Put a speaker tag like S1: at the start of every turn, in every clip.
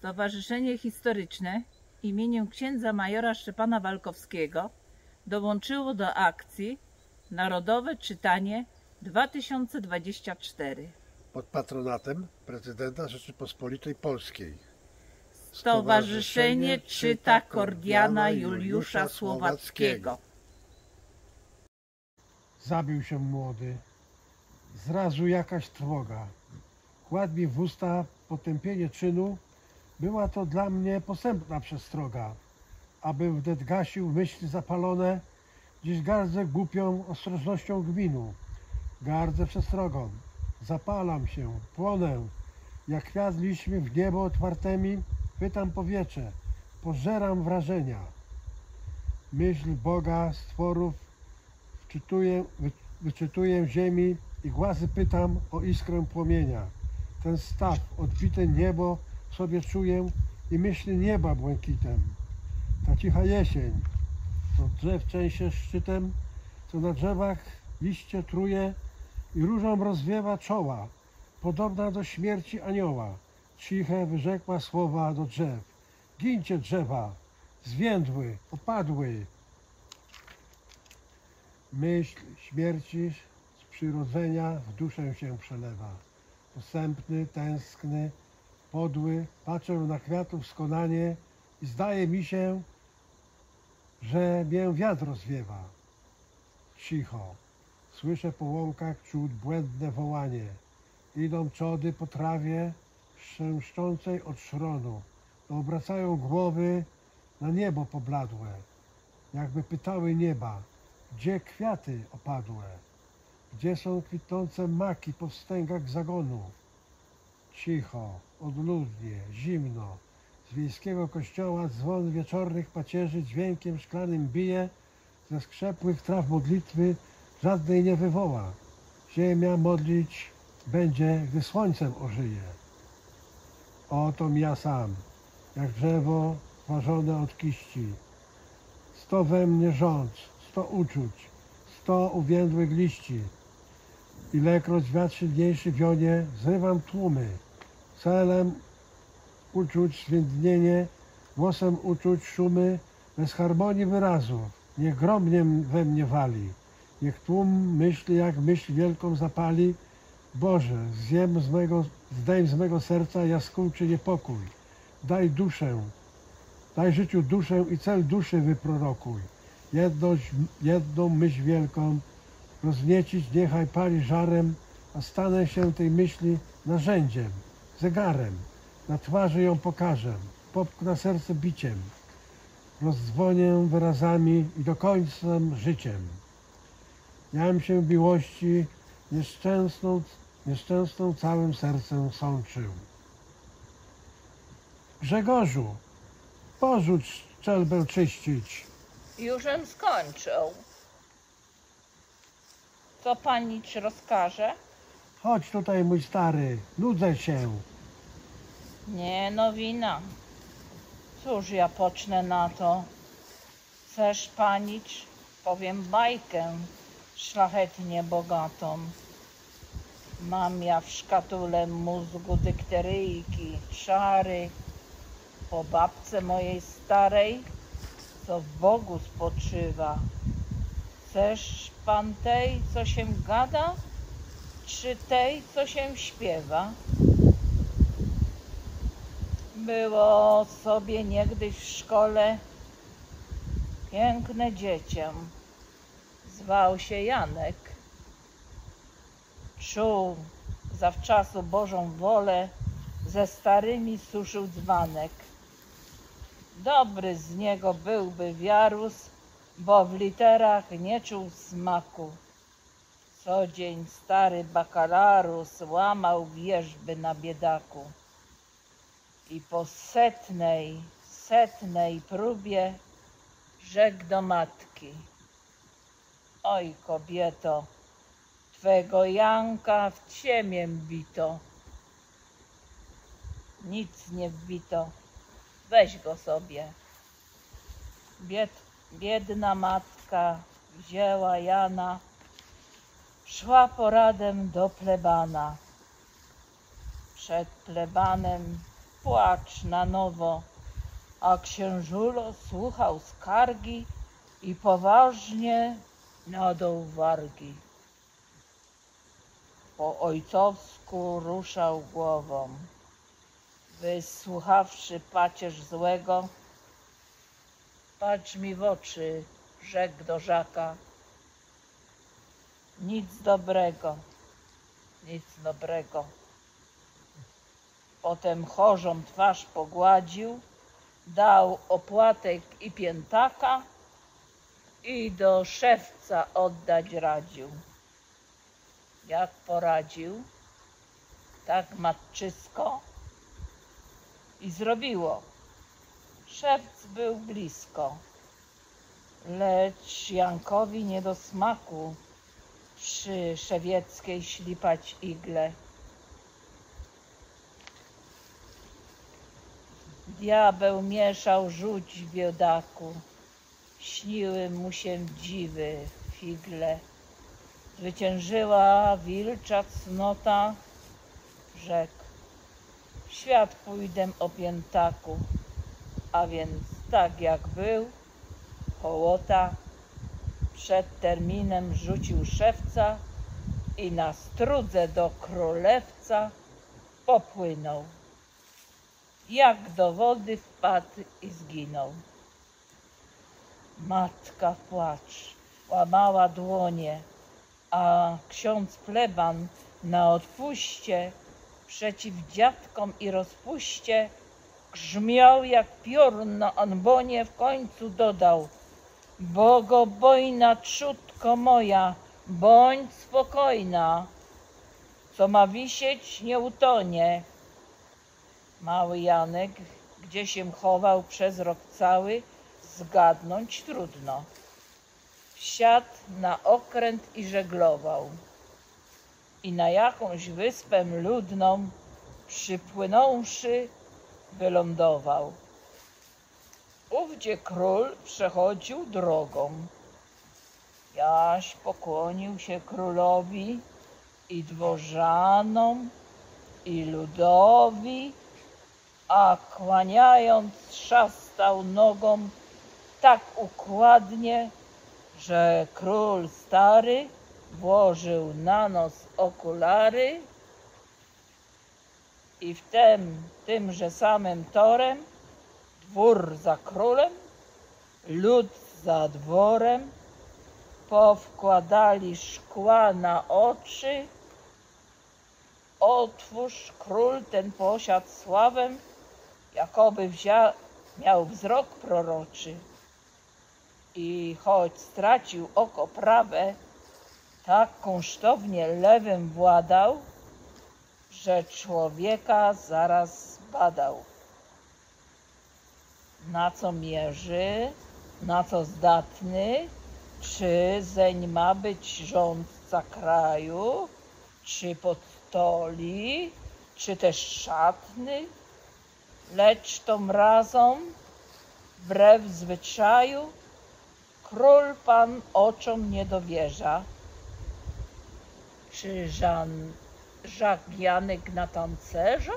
S1: Stowarzyszenie Historyczne imieniem księdza majora Szczepana Walkowskiego dołączyło do akcji Narodowe Czytanie 2024
S2: pod patronatem prezydenta Rzeczypospolitej Polskiej.
S1: Stowarzyszenie czyta Kordiana Juliusza Słowackiego.
S3: Zabił się młody, zrazu jakaś trwoga. Kładł mi w usta potępienie czynu, była to dla mnie posępna przestroga. Abym wnet gasił myśli zapalone, dziś gardzę głupią ostrożnością gminu. Gardzę przestrogą, zapalam się, płonę, jak kwiat liśćmi w niebo otwartemi, pytam powietrze, pożeram wrażenia. Myśl Boga, stworów, wyczytuję ziemi i głazy pytam o iskrę płomienia. Ten staw, odbite niebo sobie czuję i myśli nieba błękitem. Ta cicha jesień, co drzew częsie szczytem, co na drzewach liście truje i różą rozwiewa czoła, podobna do śmierci anioła. Ciche wyrzekła słowa do drzew. Gincie drzewa, zwiędły, opadły. Myśl śmierci z przyrodzenia w duszę się przelewa. Posępny, tęskny, podły, patrzę na kwiatów skonanie i zdaje mi się, że mię wiatr rozwiewa. Cicho, słyszę po łąkach czuć błędne wołanie. Idą trzody po trawie, szczęszczącej od szronu. Obracają głowy na niebo pobladłe, jakby pytały nieba, gdzie kwiaty opadłe, gdzie są kwitnące maki po wstęgach zagonu. Cicho, odludnie, zimno, z wiejskiego kościoła dzwon wieczornych pacierzy dźwiękiem szklanym bije, ze skrzepłych traw modlitwy żadnej nie wywoła. Ziemia modlić będzie, gdy słońcem ożyje. Otom ja sam, jak drzewo ważone od kiści. 100 we mnie rządz, 100 uczuć, 100 uwiędłych liści. Ilekroć wiatr silniejszy wionie, zrywam tłumy. Celem uczuć zwędnienie, głosem uczuć szumy, bez harmonii wyrazów. Niech gromnie we mnie wali. Niech tłum myśli, jak myśl wielką zapali. Boże, zdejm z mego serca jaskółczy niepokój. Daj duszę, daj życiu duszę i cel duszy wyprorokuj. Jedną myśl wielką rozniecić niechaj pali żarem, a stanę się tej myśli narzędziem, zegarem. Na twarzy ją pokażę, popchnę serce biciem. Rozdzwonię wyrazami i dokończę życiem. Jam się w miłości nieszczęsną całym sercem sączył. Grzegorzu, porzuć szczelbę czyścić.
S1: Jużem skończył. Co panicz rozkaże?
S3: Chodź tutaj, mój stary, nudzę się.
S1: Nie nowina. Cóż ja pocznę na to? Chcesz panicz? Powiem bajkę szlachetnie bogatą. Mam ja w szkatule mózgu dykteryjki, czary, po babce mojej starej, co w Bogu spoczywa. Chcesz pan tej, co się gada, czy tej, co się śpiewa? Było sobie niegdyś w szkole piękne dziecię, zwał się Janek. Czuł zawczasu Bożą wolę, ze starymi suszył dzbanek. Dobry z niego byłby wiarus, bo w literach nie czuł smaku. Co dzień stary bakalarus łamał wierzby na biedaku. I po setnej próbie rzekł do matki: oj kobieto, twego Janka w ciemię wbito. Nic nie wbito, weź go sobie. Biedna matka wzięła Jana, szła poradem do plebana. Przed plebanem płacz na nowo, a księżulo słuchał skargi i poważnie nadął wargi. Po ojcowsku ruszał głową. Wysłuchawszy pacierz złego, patrz mi w oczy, rzekł do Żaka. Nic dobrego, nic dobrego. Potem chorzom twarz pogładził, dał opłatek i piętaka i do szewca oddać radził. Jak poradził, tak matczysko i zrobiło. Szewc był blisko, lecz Jankowi nie do smaku przy szewieckiej ślipać igle. Diabeł mieszał żółć w biedaku, śniły mu się dziwy figle. Zwyciężyła wilcza cnota, rzekł, w świat pójdę o piętaku, a więc tak jak był, hołota, przed terminem rzucił szewca i na strudze do królewca popłynął. Jak do wody wpadł i zginął. Matka w płacz łamała dłonie, a ksiądz pleban na odpuście przeciw dziadkom i rozpuście grzmiał jak piorun na ambonie, w końcu dodał: bogobojna trzutko moja, bądź spokojna, co ma wisieć nie utonie. Mały Janek, gdzie się chował przez rok cały, zgadnąć trudno. Wsiadł na okręt i żeglował. I na jakąś wyspę ludną przypłynąwszy wylądował. Ówdzie król przechodził drogą. Jaś pokłonił się królowi i dworzanom, i ludowi, a kłaniając trzastał nogą tak układnie, że król stary włożył na nos okulary i wtem tymże samym torem, dwór za królem, lud za dworem, powkładali szkła na oczy. Otwórz, król ten posiadł sławę, jakoby miał wzrok proroczy. I choć stracił oko prawe, tak kunsztownie lewym władał, że człowieka zaraz badał. Na co mierzy, na co zdatny, czy zeń ma być rządca kraju, czy podstoli, czy też szatny, lecz tom razem, wbrew zwyczaju, król pan oczom nie dowierza. Czy Żak Janek na tancerza?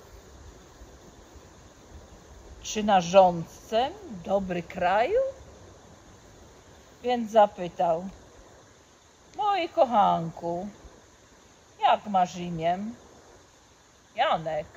S1: Czy na rządcę dobry kraju? Więc zapytał: mój kochanku, jak masz imię? Janek.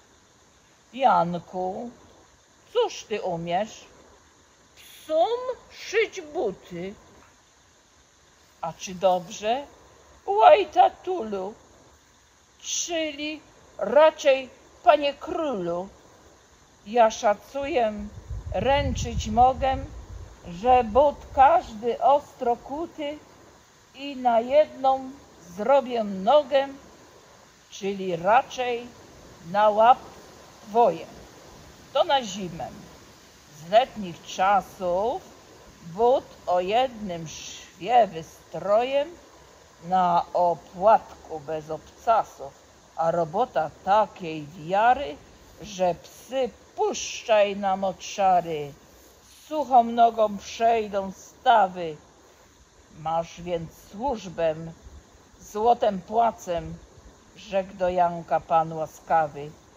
S1: Janku, cóż ty umiesz? Psom szyć buty. A czy dobrze? Łaj tatulu, czyli raczej panie królu. Ja szacuję, ręczyć mogę, że but każdy ostro kuty i na jedną zrobię nogę, czyli raczej na łap twoje. To na zimę. Z letnich czasów but o jednym szwie wystrojem na opłatku bez obcasów, a robota takiej wiary, że psy puszczaj na moczary, suchą nogą przejdą stawy. Masz więc służbę, złotem płacę, rzekł do Janka pan łaskawy.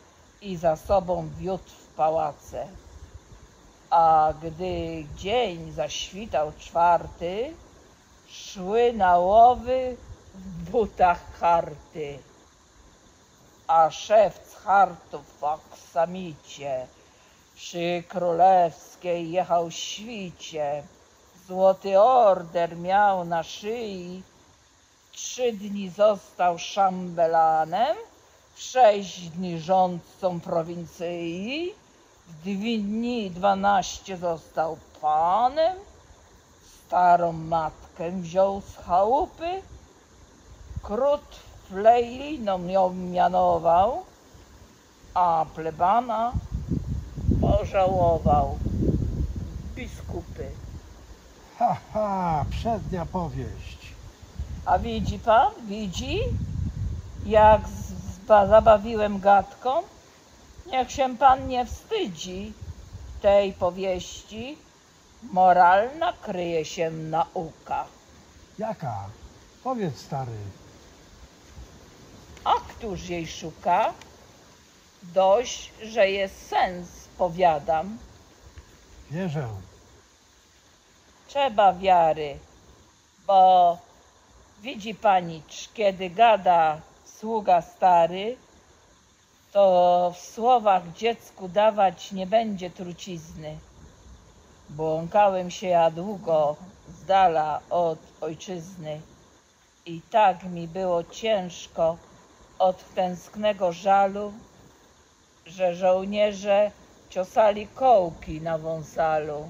S1: i za sobą wiódł w pałace. A gdy dzień zaświtał czwarty, szły na łowy w butach harty. A szewc hartów w aksamicie przy królewskiej jechał świcie. Złoty order miał na szyi, 3 dni został szambelanem, w 6 dni rządcą prowincji, w 2 dni 12 został panem, starą matkę wziął z chałupy, krót flejliną ją mianował, a plebana pożałował biskupy.
S3: Ha, ha, przednia powieść.
S1: A widzi pan, widzi, jak zabawiłem gadką? Niech się pan nie wstydzi tej powieści. Moralna kryje się nauka.
S3: Jaka? Powiedz, stary.
S1: A któż jej szuka? Dość, że jest sens, powiadam.
S3: Wierzę.
S1: Trzeba wiary, bo widzi panicz, kiedy gada sługa stary, to w słowach dziecku dawać nie będzie trucizny. Błąkałem się ja długo z dala od ojczyzny i tak mi było ciężko od tęsknego żalu, że żołnierze ciosali kołki na wąsalu.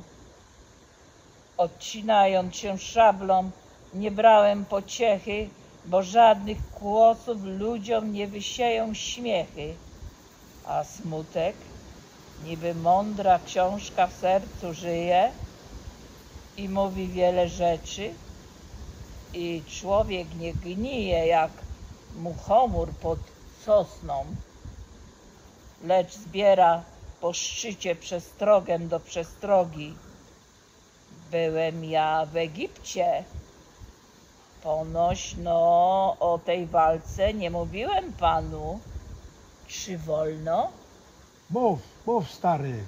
S1: Odcinając się szablą, nie brałem pociechy, bo żadnych głosów ludziom nie wysieją śmiechy. A smutek, niby mądra książka w sercu żyje i mówi wiele rzeczy, i człowiek nie gnije jak muchomór pod sosną, lecz zbiera po szczycie przestrogę do przestrogi. Byłem ja w Egipcie. Ponoć o tej walce nie mówiłem panu. Czy wolno?
S3: Mów, stary.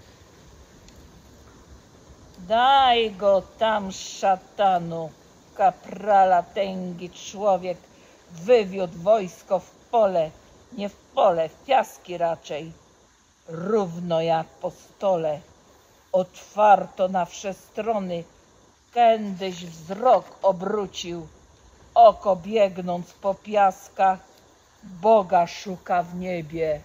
S1: Daj go tam, szatanu, kaprala tęgi człowiek wywiódł wojsko w pole, nie w pole, w piaski raczej, równo jak po stole. Otwarto na wsze strony, kędyś wzrok obrócił, oko biegnąc po piaskach, Boga szuka w niebie.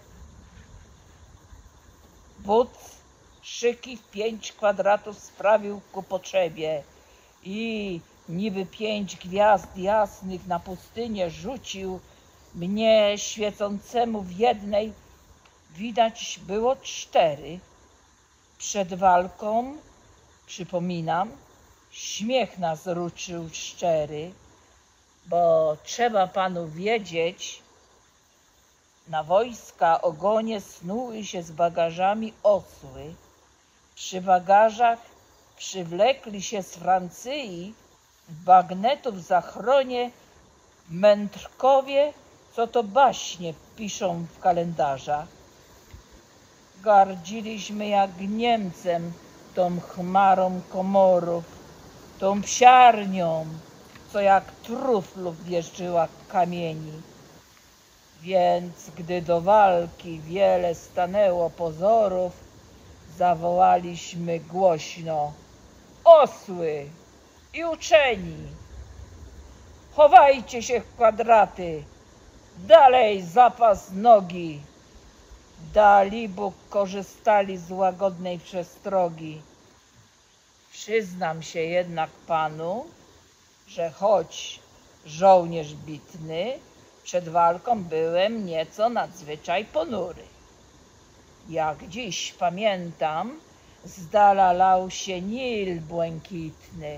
S1: Wódz szyki w 5 kwadratów sprawił ku potrzebie i niby 5 gwiazd jasnych na pustynię rzucił, mnie świecącemu w jednej widać było 4. Przed walką, przypominam, śmiech nas ruczył szczery, bo trzeba panu wiedzieć, na wojska ogonie snuły się z bagażami osły. Przy bagażach przywlekli się z Francji, bagnetów zachronie, mędrkowie, co to baśnie piszą w kalendarzach. Gardziliśmy jak Niemcem tą chmarą komorów, tą psiarnią, co jak truflów wjeżdżyła kamieni. Więc gdy do walki wiele stanęło pozorów, zawołaliśmy głośno: osły i uczeni, chowajcie się w kwadraty, dalej zapas nogi. Dalibóg korzystali z łagodnej przestrogi. Przyznam się jednak panu, że choć żołnierz bitny, przed walką byłem nieco nadzwyczaj ponury. Jak dziś pamiętam, z dala lał się Nil błękitny.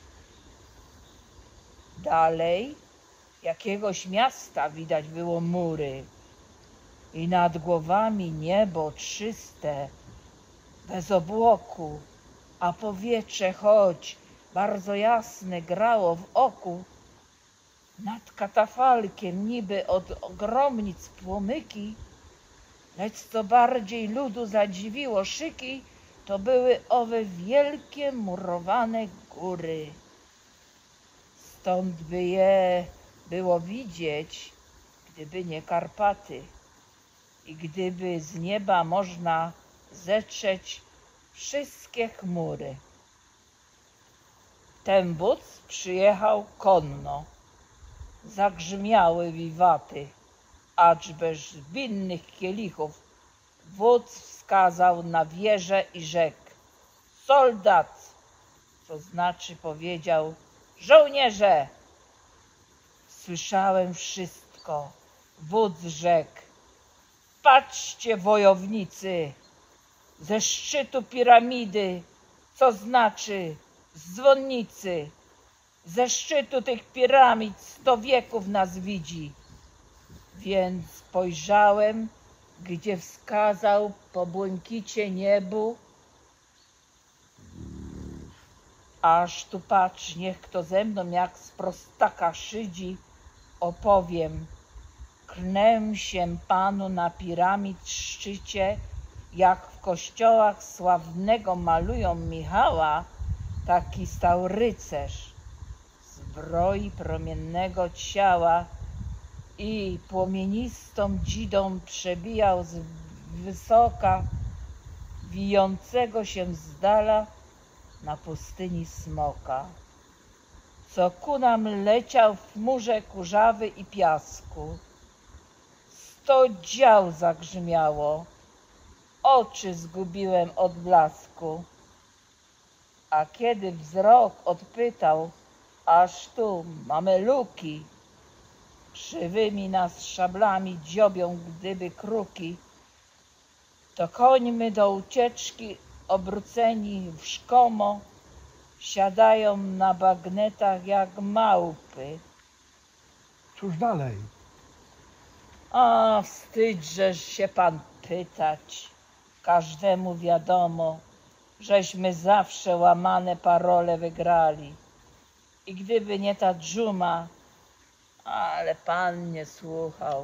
S1: Dalej jakiegoś miasta widać było mury i nad głowami niebo czyste, bez obłoku, a powietrze choć bardzo jasne grało w oku. Nad katafalkiem niby od ogromnic płomyki Lecz co bardziej ludu zadziwiło szyki, to były owe wielkie murowane góry. Stąd by je było widzieć, gdyby nie Karpaty i gdyby z nieba można zetrzeć wszystkie chmury. Ten wódz przyjechał konno. Zagrzmiały wiwaty, acz bez winnych kielichów wódz wskazał na wieżę i rzekł: soldat, co znaczy powiedział: żołnierze. Słyszałem wszystko. Wódz rzekł: patrzcie, wojownicy, ze szczytu piramidy, co znaczy z dzwonnicy, ze szczytu tych piramid 100 wieków nas widzi. Więc spojrzałem, gdzie wskazał po błękicie niebu, aż tu patrz, niech kto ze mną jak z prostaka szydzi, opowiem. Klnę się Panu na piramid szczycie, jak w kościołach sławnego malują Michała, taki stał rycerz, zbroi promiennego ciała i płomienistą dzidą przebijał z wysoka wijącego się z dala na pustyni smoka, co ku nam leciał w chmurze kurzawy i piasku. 100 dział zagrzmiało, oczy zgubiłem od blasku. A kiedy wzrok odpytał, aż tu mameluki krzywymi nas szablami dziobią gdyby kruki, to końmy do ucieczki obróceni w szkomo siadają na bagnetach jak małpy.
S3: Cóż dalej?
S1: A wstydżesz się pan pytać. Każdemu wiadomo, żeśmy zawsze łamane parole wygrali. I gdyby nie ta dżuma, ale pan nie słuchał.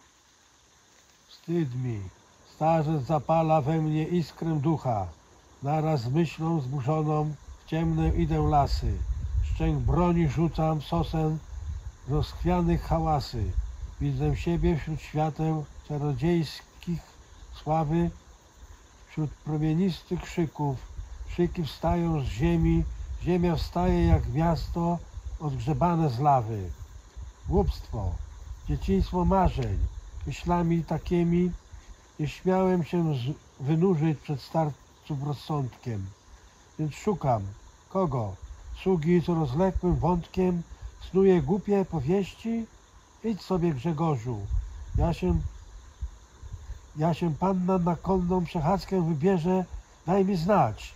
S3: Wstyd mi. Starzec zapala we mnie iskrę ducha. Naraz z myślą zburzoną w ciemne idę lasy. Szczęk broni rzucam sosen rozchwianych hałasy. Widzę siebie wśród świateł czarodziejskich sławy, wśród promienistych krzyków. Krzyki wstają z ziemi, ziemia wstaje jak miasto odgrzebane z lawy. Głupstwo, dzieciństwo marzeń, myślami takimi nie śmiałem się wynurzyć przed starców rozsądkiem. Więc szukam. Kogo? Sługi, co rozległym wątkiem snuje głupie powieści? Idź sobie, Grzegorzu. Ja się panna na konną przechadzkę wybierze, daj mi znać.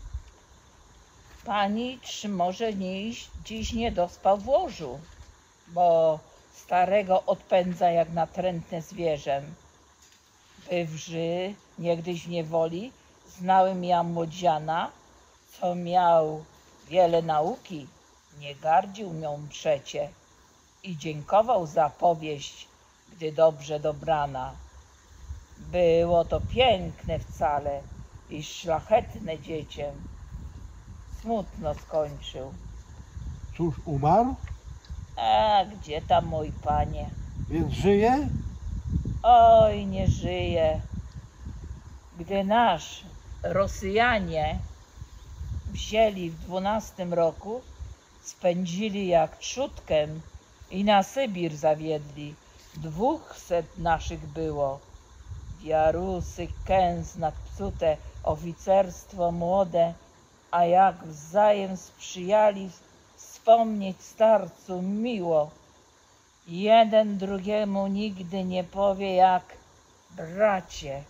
S1: Pani, czy może dziś nie dospał w łożu, bo starego odpędza jak natrętne zwierzę. Bywszy niegdyś w niewoli, znałem ja młodziana, co miał wiele nauki, nie gardził nią przecie i dziękował za powieść, gdy dobrze dobrana. Było to piękne wcale i szlachetne dziecię. Smutno skończył.
S3: Cóż, umarł?
S1: A gdzie tam, mój panie?
S3: Więc żyje?
S1: Oj, nie żyje. Gdy nasz Rosjanie wzięli w 12 roku, spędzili jak trzutkę i na Sybir zawiedli. 200 naszych było. Jarusy, kęs nadpsute, oficerstwo młode, a jak wzajem sprzyjali, wspomnieć starcu miło. Jeden drugiemu nigdy nie powie jak bracie.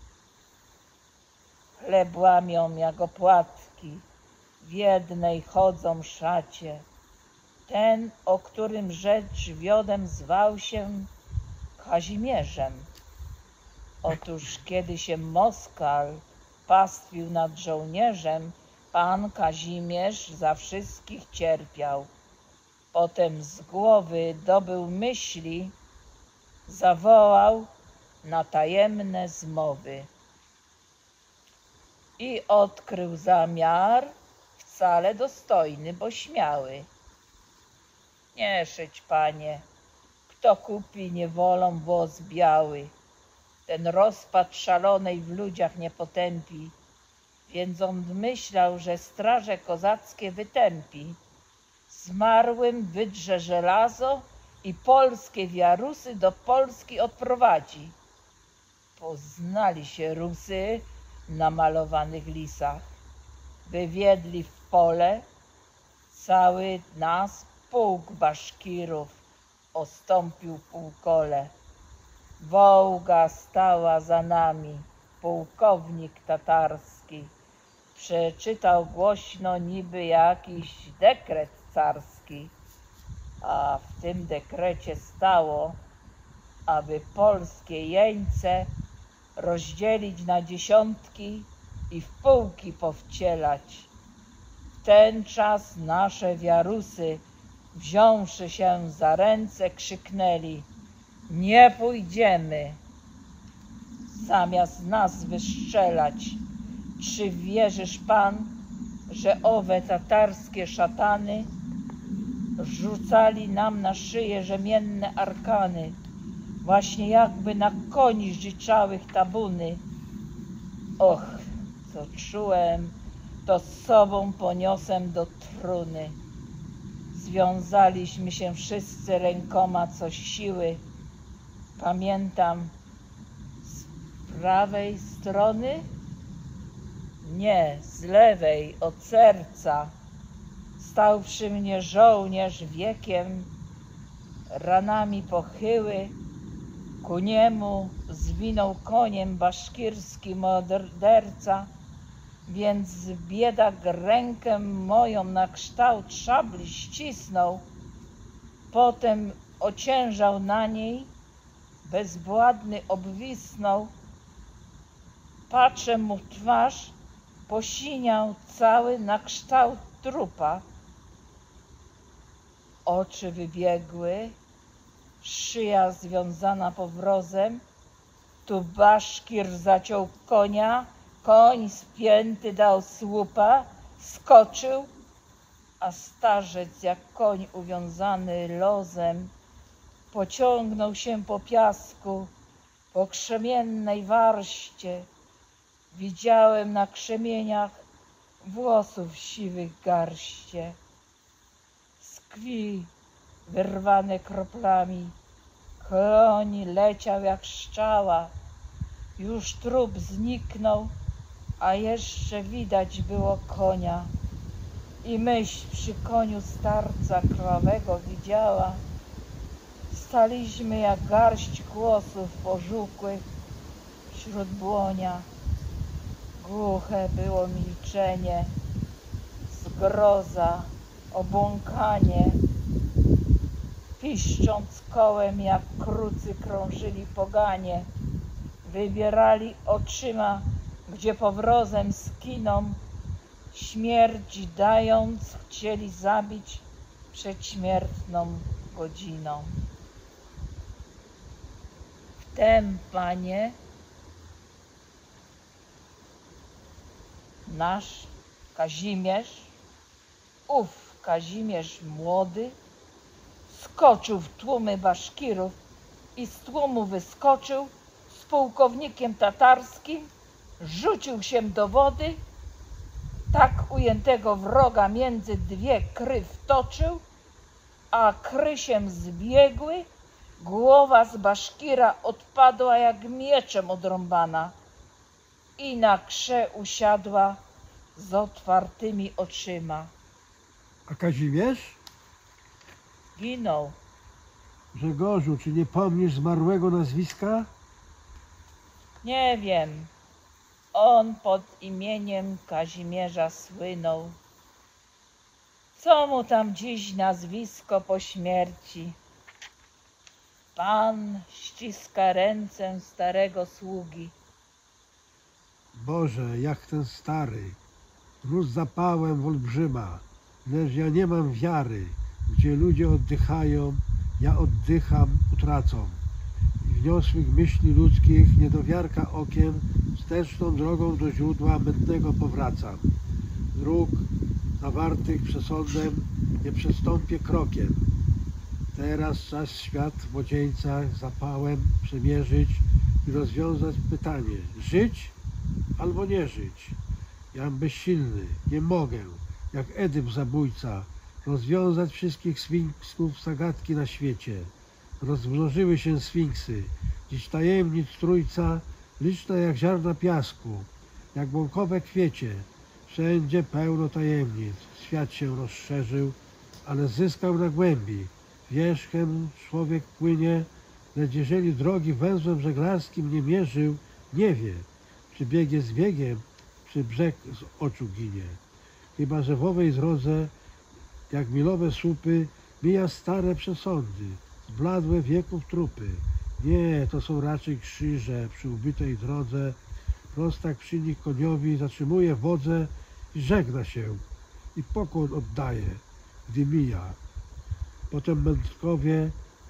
S1: Chleb łamią jak opłatki, w jednej chodzą szacie. Ten, o którym rzecz wiodem zwał się Kazimierzem. Otóż kiedy się Moskal pastwił nad żołnierzem, pan Kazimierz za wszystkich cierpiał. Potem z głowy dobył myśli, zawołał na tajemne zmowy. I odkrył zamiar wcale dostojny, bo śmiały. Nie szyć, panie, kto kupi niewolą włos biały, ten rozpad szalonej w ludziach nie potępi, więc on myślał, że straże kozackie wytępi. Zmarłym wydrze żelazo i polskie wiarusy do Polski odprowadzi. Poznali się Rusy na malowanych lisach, wywiedli w pole cały nas pułk baszkirów ostąpił półkole. Wołga stała za nami, pułkownik tatarski. Przeczytał głośno niby jakiś dekret carski, a w tym dekrecie stało, aby polskie jeńce rozdzielić na dziesiątki i w pułki powcielać. W ten czas nasze wiarusy, wziąwszy się za ręce, krzyknęli: nie pójdziemy. Zamiast nas wystrzelać, czy wierzysz pan, że owe tatarskie szatany rzucali nam na szyję rzemienne arkany, właśnie jakby na koni życzałych tabuny. Och, co czułem, to z sobą poniosem do truny. Związaliśmy się wszyscy rękoma co siły. Pamiętam, z prawej strony? Nie, z lewej, od serca. Stał przy mnie żołnierz wiekiem, ranami pochyły. Ku niemu zwinął koniem baszkirski morderca, więc biedak rękę moją na kształt szabli ścisnął. Potem ociężał na niej, bezwładny obwisnął. Patrzę mu w twarz, posiniał cały na kształt trupa. Oczy wybiegły, szyja związana powrozem. Tu baszkir zaciął konia, koń spięty dał słupa, skoczył, a starzec jak koń uwiązany lozem pociągnął się po piasku, po krzemiennej warście. Widziałem na krzemieniach włosów siwych garście. Z krwi wyrwane kroplami, koń leciał jak strzała. Już trup zniknął, a jeszcze widać było konia. I myśl przy koniu starca krwawego widziała. Staliśmy jak garść głosów pożółkłych wśród błonia. Głuche było milczenie, zgroza, obłąkanie. Piszcząc kołem jak krucy krążyli poganie. Wybierali oczyma, gdzie powrozem skiną. Śmierć dając, chcieli zabić przedśmiertną godziną. Wtem, panie, nasz Kazimierz, ów Kazimierz młody, skoczył w tłumy baszkirów i z tłumu wyskoczył z pułkownikiem tatarskim, rzucił się do wody, tak ujętego wroga między dwie kry wtoczył, a kry się zbiegły, głowa z baszkira odpadła jak mieczem odrąbana i na krze usiadła z otwartymi oczyma.
S3: A Kazimierz?
S1: Ginął.
S3: Grzegorzu, czy nie pomnisz zmarłego nazwiska?
S1: Nie wiem. On pod imieniem Kazimierza słynął. Co mu tam dziś nazwisko po śmierci? Pan ściska ręce starego sługi.
S3: Boże, jak ten stary, rósł zapałem w olbrzyma, lecz ja nie mam wiary. Gdzie ludzie oddychają, ja oddycham utracą. wniosłych myśli ludzkich, niedowiarka okiem, wsteczną drogą do źródła mętnego powracam. Dróg zawartych przesądem nie przestąpię krokiem. Teraz czas świat w młodzieńcach zapałem przemierzyć i rozwiązać pytanie: żyć albo nie żyć? Jam bezsilny, nie mogę, jak Edyp zabójca, rozwiązać wszystkich sfinksów zagadki na świecie. Rozmnożyły się sfinksy, dziś tajemnic trójca, liczne jak ziarna piasku, jak błąkowe kwiecie. Wszędzie pełno tajemnic, świat się rozszerzył, ale zyskał na głębi. Wierzchem człowiek płynie, lecz jeżeli drogi węzłem żeglarskim nie mierzył, nie wie, czy bieg jest biegiem, czy brzeg z oczu ginie. Chyba że w owej drodze, jak milowe słupy, mija stare przesądy, zbladłe wieków trupy. Nie, to są raczej krzyże przy ubytej drodze. Prostak przy nich koniowi zatrzymuje wodze i żegna się i pokłon oddaje, gdy mija. Potem mędrkowie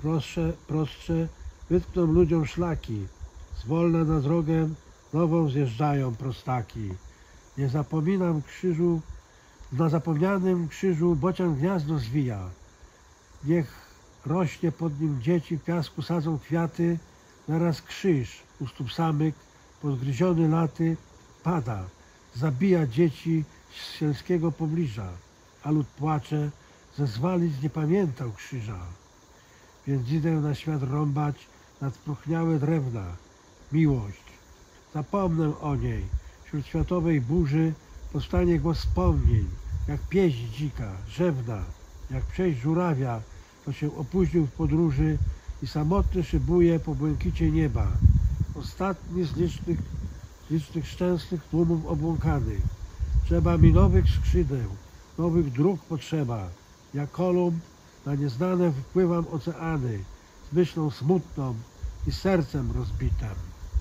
S3: prostsze wytkną ludziom szlaki, zwolna na drogę nową zjeżdżają prostaki. Nie zapominam krzyżu, na zapomnianym krzyżu bocian gniazdo zwija. Niech rośnie pod nim dzieci, w piasku sadzą kwiaty, naraz krzyż u stóp samych, podgryziony laty, pada, zabija dzieci z sielskiego pobliża, a lud płacze, ze zwalic nie pamiętał krzyża. Więc idę na świat rąbać nad próchniałe drewna. Miłość, zapomnę o niej, wśród światowej burzy powstanie głos wspomnień, jak pieśń dzika, rzewna, jak przejść żurawia, to się opóźnił w podróży i samotny szybuje po błękicie nieba. Ostatni z licznych szczęsnych tłumów obłąkanych. Trzeba mi nowych skrzydeł, nowych dróg potrzeba. Jak Kolumb na nieznane wypływam oceany, z myślą smutną i sercem rozbitem.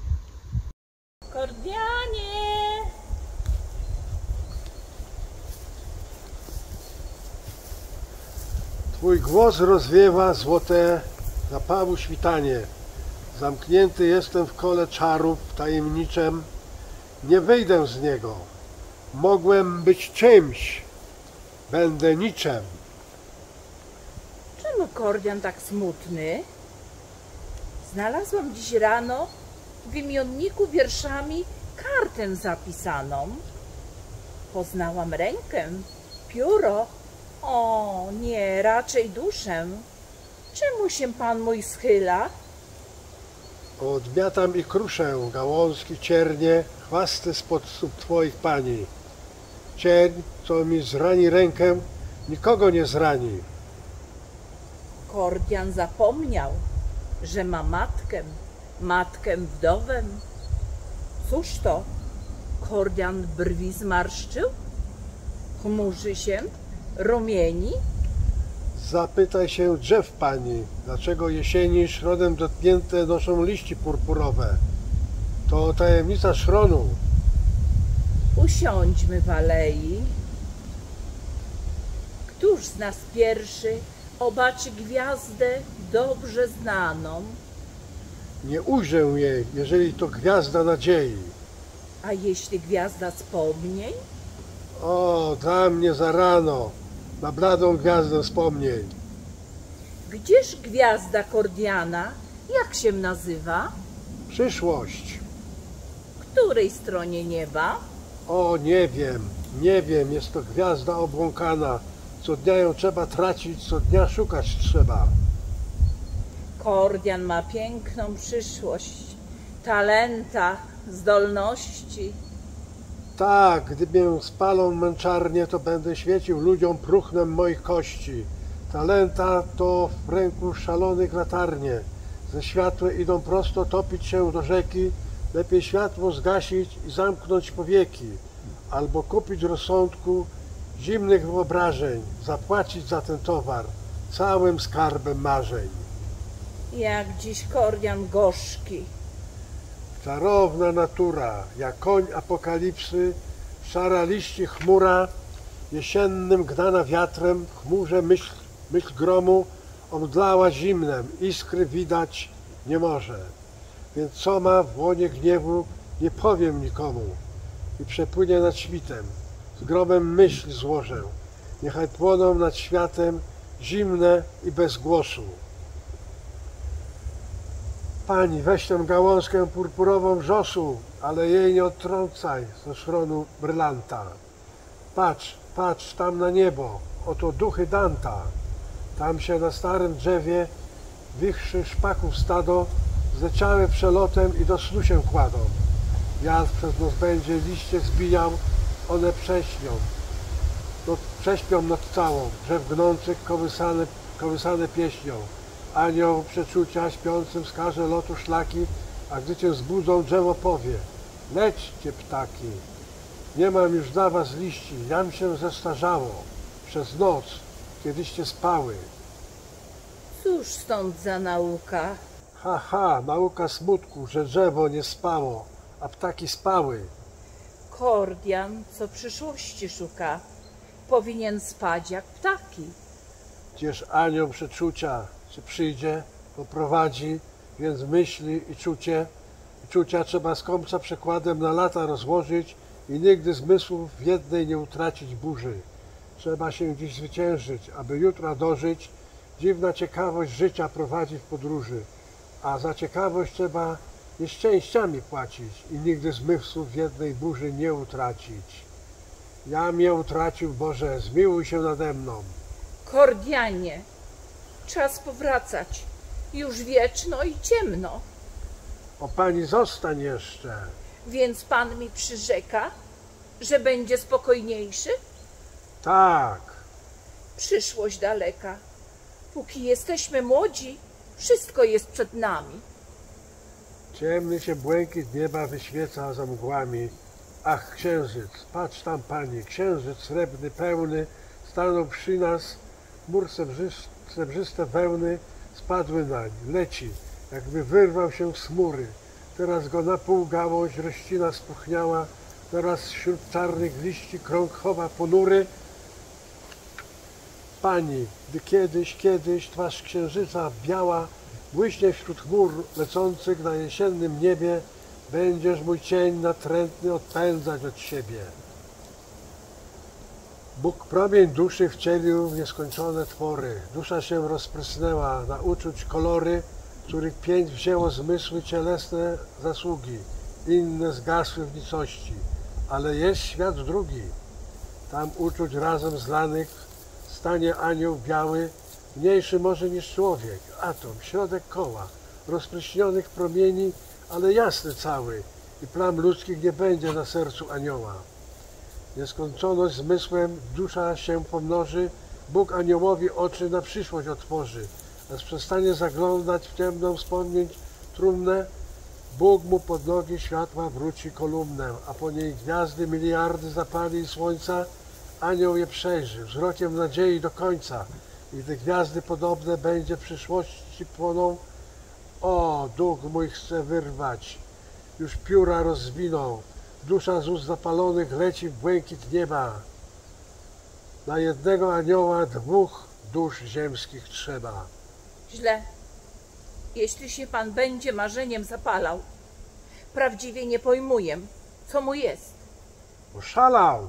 S1: Kordianie!
S3: Twój głos rozwiewa złote zapału świtanie. Zamknięty jestem w kole czarów tajemniczym. Nie wyjdę z niego. Mogłem być czymś. Będę niczem.
S1: Czemu Kordian tak smutny? Znalazłam dziś rano w imienniku wierszami kartę zapisaną. Poznałam rękę, pióro. O nie, raczej duszę. Czemu się pan mój schyla?
S3: Odmiatam i kruszę gałązki ciernie, chwasty spod stóp twoich pani. Cierń, co mi zrani rękę, nikogo nie zrani.
S1: Kordian zapomniał, że ma matkę wdowę. Cóż to? Kordian brwi zmarszczył? Chmurzy się? Rumieni?
S3: Zapytaj się drzew pani, dlaczego jesieni szrodem dotknięte noszą liści purpurowe. To tajemnica szronu.
S1: Usiądźmy w alei. Któż z nas pierwszy obaczy gwiazdę dobrze znaną?
S3: Nie ujrzę jej, jeżeli to gwiazda nadziei.
S1: A jeśli gwiazda wspomnień?
S3: O, dla mnie za rano, na bladą gwiazdę wspomnień.
S1: Gdzież gwiazda Kordiana? Jak się nazywa?
S3: Przyszłość.
S1: Której stronie nieba?
S3: O, nie wiem, jest to gwiazda obłąkana. Co dnia ją trzeba tracić, co dnia szukać trzeba.
S1: Kordian ma piękną przyszłość, talenta, zdolności.
S3: Tak, gdy mnie spalą męczarnie, to będę świecił ludziom próchnem moich kości. Talenta to w ręku szalonych latarnie. Ze światłem idą prosto topić się do rzeki. Lepiej światło zgasić i zamknąć powieki. Albo kupić rozsądku zimnych wyobrażeń, zapłacić za ten towar całym skarbem marzeń.
S1: Jak dziś Kordian gorzki.
S3: Czarowna natura, jak koń apokalipsy, szara liści chmura, jesiennym gnana wiatrem, w chmurze myśl gromu omdlała zimnem, iskry widać nie może. Więc co ma w łonie gniewu, nie powiem nikomu. I przepłynie nad świtem, z gromem myśl złożę. Niechaj płoną nad światem, zimne i bez głosu. Pani, weź tę gałązkę purpurową wrzosu, ale jej nie odtrącaj ze szronu brylanta. Patrz, patrz tam na niebo, oto duchy Danta. Tam się na starym drzewie wichrzy szpaków stado, zleciałe przelotem i do snu się kładą. Wiatr przez nos będzie liście zbijał, one prześpią nad całą, drzew gnących kołysane pieśnią. Anioł przeczucia śpiącym wskaże lotu szlaki, a gdy cię zbudzą, drzewo powie: lećcie ptaki, nie mam już dla was liści, jam się zestarzało przez noc, kiedyście spały.
S1: Cóż stąd za nauka?
S3: Ha, ha, nauka smutku, że drzewo nie spało, a ptaki spały.
S1: Kordian, co przyszłości szuka, powinien spać jak ptaki.
S3: Gdzież anioł przeczucia, czy przyjdzie, poprowadzi, więc myśli i czucia trzeba skąpca przekładem na lata rozłożyć i nigdy zmysłów w jednej nie utracić burzy. Trzeba się dziś zwyciężyć, aby jutra dożyć. Dziwna ciekawość życia prowadzi w podróży, a za ciekawość trzeba nieszczęściami płacić i nigdy zmysłów w jednej burzy nie utracić. Ja mnie utracił, Boże, zmiłuj się nade mną.
S1: Kordianie, czas powracać, już wieczno i ciemno.
S3: O Pani, zostań jeszcze.
S1: Więc Pan mi przyrzeka, że będzie spokojniejszy?
S3: Tak.
S1: Przyszłość daleka. Póki jesteśmy młodzi, wszystko jest przed nami.
S3: Ciemny się błękit nieba wyświeca za mgłami. Ach, księżyc, patrz tam, Pani, księżyc srebrny, pełny, stanął przy nas, chmur srebrzyste wełny spadły nań, leci, jakby wyrwał się z chmury. Teraz go na pół gałąź rościna spuchniała, teraz wśród czarnych liści krąg chowa ponury. Pani, gdy kiedyś twarz księżyca biała błyśnie wśród chmur lecących na jesiennym niebie, będziesz mój cień natrętny odpędzać od siebie. Bóg promień duszy wcielił w nieskończone twory. Dusza się rozprysnęła na uczuć kolory, których pięć wzięło zmysły cielesne zasługi. Inne zgasły w nicości, ale jest świat drugi. Tam uczuć razem zlanych stanie anioł biały, mniejszy może niż człowiek, atom, środek koła, rozpryśnionych promieni, ale jasny cały i plam ludzkich nie będzie na sercu anioła. Nieskończoność zmysłem dusza się pomnoży, Bóg aniołowi oczy na przyszłość otworzy, aż przestanie zaglądać w ciemną wspomnień trumnę, Bóg mu pod nogi światła wróci kolumnę, a po niej gwiazdy miliardy zapali i słońca, anioł je przejrzy, wzrokiem nadziei do końca i gdy gwiazdy podobne będzie w przyszłości płoną, o, duch mój chce wyrwać, już pióra rozwinął, dusza z ust zapalonych leci w błękit nieba. Na jednego anioła dwóch dusz ziemskich trzeba.
S1: Źle. Jeśli się Pan będzie marzeniem zapalał, prawdziwie nie pojmuję, co mu jest.
S3: Oszalał!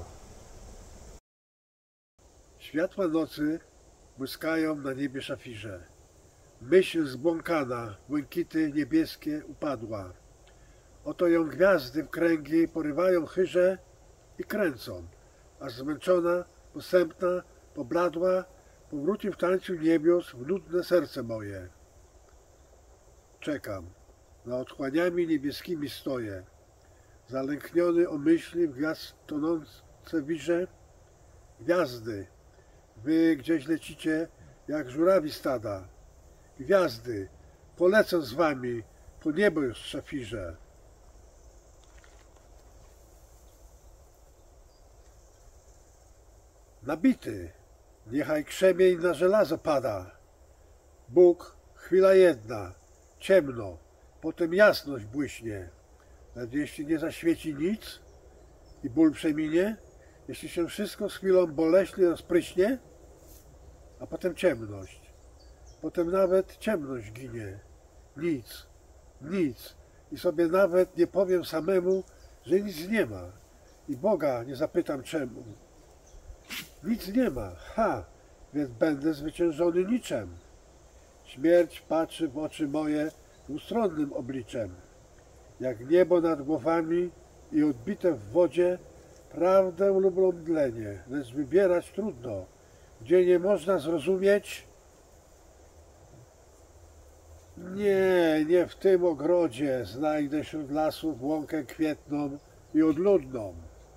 S3: Światła nocy błyskają na niebie szafirze. Myśl zbłąkana, błękity niebieskie upadła. Oto ją gwiazdy w kręgi porywają chyże i kręcą, aż zmęczona, posępna, pobladła, powróci w tańcu niebios w nudne serce moje. Czekam, na otchłaniami niebieskimi stoję, zalękniony o myśli w gwiazd tonące wirze. Gwiazdy, wy gdzieś lecicie jak żurawi stada. Gwiazdy, polecę z wami po niebo już szafirze. Nabity, niechaj krzemień na żelazo pada. Bóg, chwila jedna, ciemno, potem jasność błyśnie. Lecz jeśli nie zaświeci nic i ból przeminie, jeśli się wszystko z chwilą boleśnie rozpryśnie, a potem ciemność, potem nawet ciemność ginie. Nic, nic,
S2: i sobie nawet nie powiem samemu, że nic nie ma i Boga nie zapytam czemu. Nic nie ma, więc będę zwyciężony niczem. Śmierć patrzy w oczy moje dwustronnym obliczem. Jak niebo nad głowami i odbite w wodzie, prawdę lub mdlenie, lecz wybierać trudno, gdzie nie można zrozumieć. Nie w tym ogrodzie znajdę wśród lasów łąkę kwietną i odludną.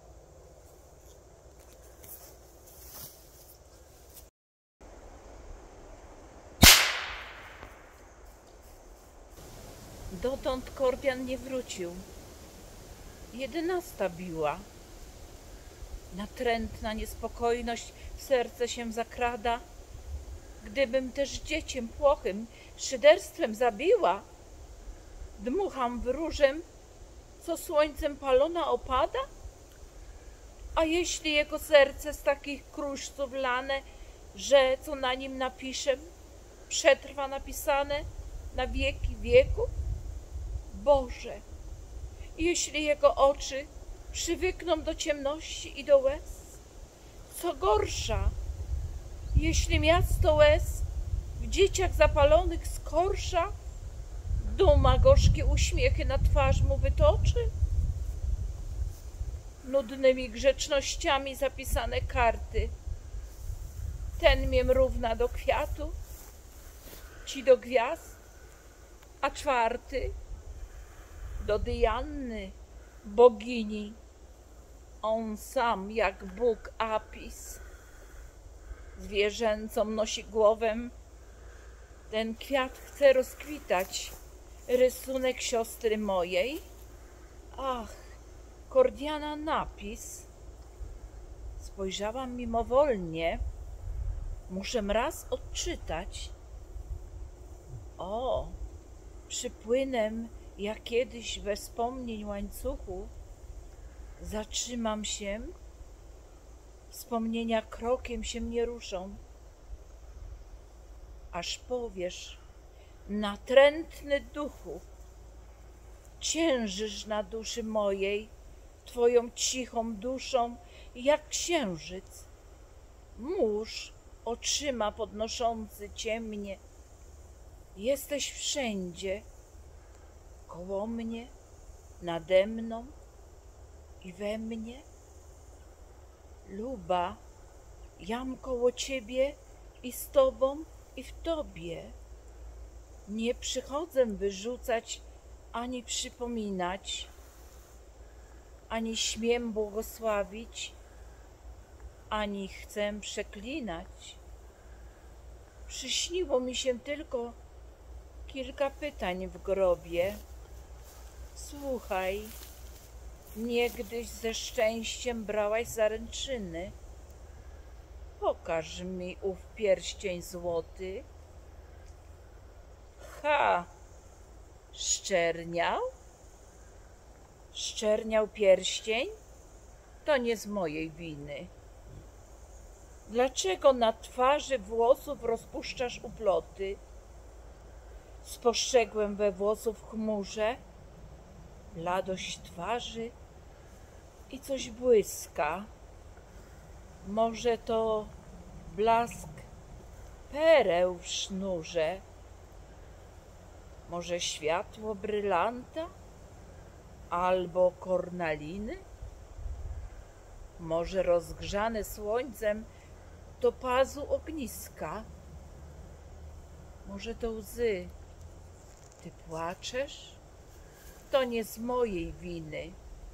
S1: Dotąd Kordian nie wrócił. 11 biła. Natrętna niespokojność w serce się zakrada. Gdybym też dzieciem płochym szyderstwem zabiła, dmucham wróżem, co słońcem palona opada? A jeśli jego serce z takich kruszców lane, że co na nim napiszę, przetrwa napisane na wieki wieków? Boże, jeśli jego oczy przywykną do ciemności i do łez, co gorsza, jeśli miasto łez w dzieciach zapalonych skorsza, duma gorzkie uśmiechy na twarz mu wytoczy? Nudnymi grzecznościami zapisane karty, ten miem równa do kwiatu, ci do gwiazd, a czwarty do Dianny, bogini, on sam jak Bóg Apis. Zwierzęcą nosi głowę, ten kwiat chce rozkwitać, rysunek siostry mojej. Ach, Kordiana napis. Spojrzałam mimowolnie, muszę raz odczytać. O, przypłynem jak kiedyś we wspomnień łańcuchu, zatrzymam się, wspomnienia krokiem się nie ruszą, aż powiesz, natrętny duchu, ciężysz na duszy mojej, twoją cichą duszą jak księżyc, mórz oczyma podnoszący ciemnie, jesteś wszędzie, koło mnie, nade mną i we mnie. Luba, jam koło ciebie i z tobą i w tobie. Nie przychodzę wyrzucać ani przypominać, ani śmiem błogosławić, ani chcę przeklinać. Przyśniło mi się tylko kilka pytań w grobie. Słuchaj, niegdyś ze szczęściem brałaś zaręczyny. Pokaż mi ów pierścień złoty. Szczerniał? Szczerniał pierścień? To nie z mojej winy. Dlaczego na twarzy włosów rozpuszczasz uploty? Spostrzegłem we włosów chmurze bladość twarzy i coś błyska. Może to blask pereł w sznurze, może światło brylanta albo kornaliny, może rozgrzane słońcem topazu ogniska, może to łzy. Ty płaczesz? To nie z mojej winy.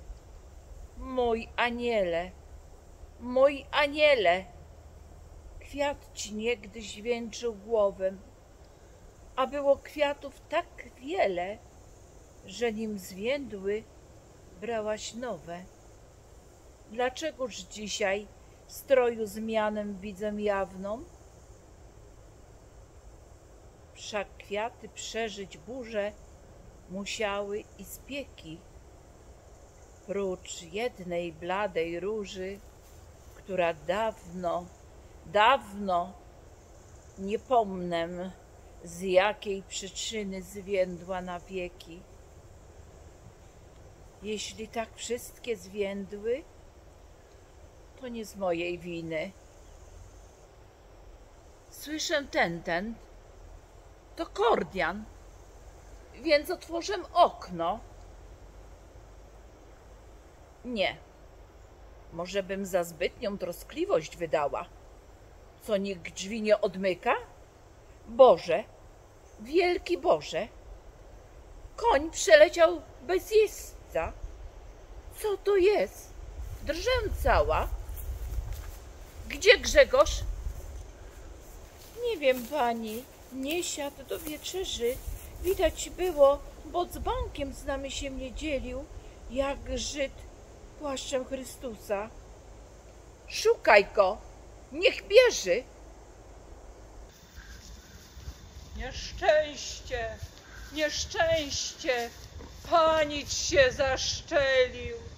S1: Mój aniele, kwiat ci niegdyś wieńczył głowę, a było kwiatów tak wiele, że nim zwiędły, brałaś nowe. Dlaczegoż dzisiaj w stroju zmianę widzę jawną? Wszak kwiaty przeżyć burzę musiały i spieki, prócz jednej bladej róży, która dawno, nie pomnę z jakiej przyczyny zwiędła na wieki. Jeśli tak wszystkie zwiędły, to nie z mojej winy. Słyszę ten, to Kordian, więc otworzę okno. Nie, może bym za zbytnią troskliwość wydała. Co, nikt drzwi nie odmyka? Boże, wielki Boże, koń przeleciał bez jeźdźca. Co to jest? Drżę cała. Gdzie Grzegorz? Nie wiem, pani, nie siadł do wieczerzy. Widać było, bo dzbankiem z nami się nie dzielił, jak Żyd płaszczem Chrystusa. Szukaj go, niech bierze.
S4: Nieszczęście, nieszczęście, panić się zaszczelił.